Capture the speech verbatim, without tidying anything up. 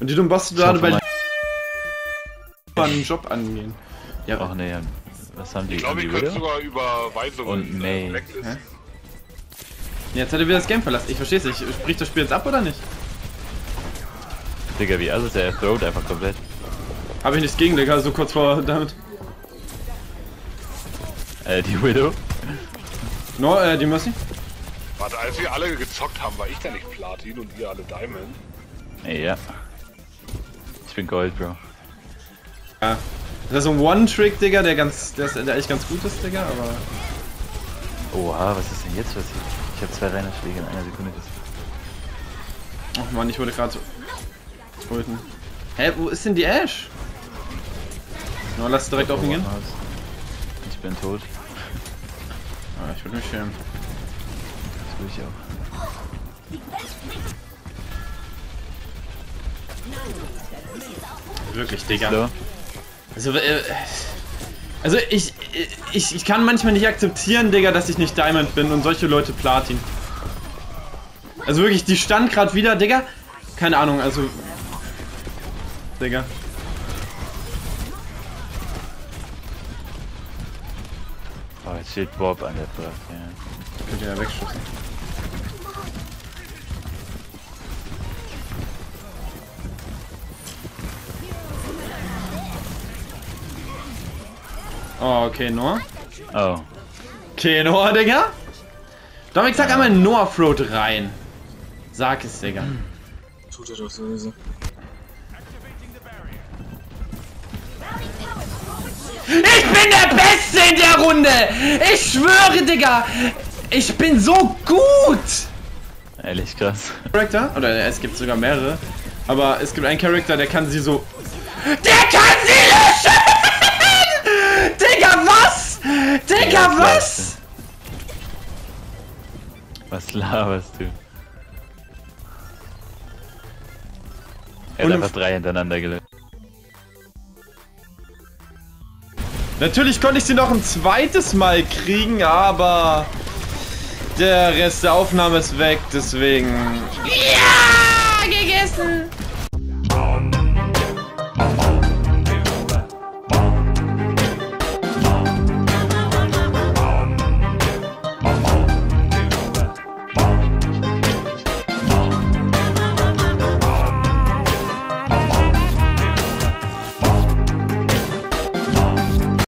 Und die dummen Bosse gerade bei einen Job angehen. Ja, ach nee, was haben die? Ich glaube, ich könnte sogar Überweisungen und May. blacklisten. Jetzt hat er wieder das Game verlassen. Ich versteh's nicht. Spricht das Spiel jetzt ab oder nicht? Digga, wie alles, er throwt einfach komplett. Habe ich nichts gegen, Digga, so kurz vor damit. Äh, die Widow? No, äh, die Mercy? Warte, als wir alle gezockt haben, war ich da nicht Platin und ihr alle Diamond? Ey, ja. Ich bin Gold, Bro. Ja. Das ist so ein One-Trick, Digga, der ganz, der, ist, der eigentlich ganz gut ist, Digga, aber... Oha, was ist denn jetzt passiert? Ich habe zwei reine Schläge in einer Sekunde gesehen. Ach man, ich wurde gerade so... Töten. Hä, wo ist denn die Ash? No, lass direkt auf ihn gehen. Ich bin tot. Ah, ich würde mich schämen. Das will ich auch. Wirklich, Digga. So. Also, äh, also ich, ich, ich kann manchmal nicht akzeptieren, Digga, dass ich nicht Diamond bin und solche Leute Platin. Also wirklich, die stand gerade wieder, Digga. Keine Ahnung, also... Digga. Oh, jetzt steht Bob an der Brücke. Ja. Könnt ihr ja wegschießen. Oh, okay, Noah. Oh. Okay, Noah, Digga. Dominik, sag einmal Noah Throat rein. Sag es, Digga. Tut er doch sowieso. Ich bin der Beste in der Runde! Ich schwöre, Digga! Ich bin so gut! Ehrlich krass. Charakter? Oder es gibt sogar mehrere. Aber es gibt einen Charakter, der kann sie so... Der kann sie löschen! Digga, was? Digga, was? Was laberst du? Er Und hat einfach drei hintereinander gelöst. Natürlich konnte ich sie noch ein zweites Mal kriegen, aber der Rest der Aufnahme ist weg, deswegen... Ja, gegessen!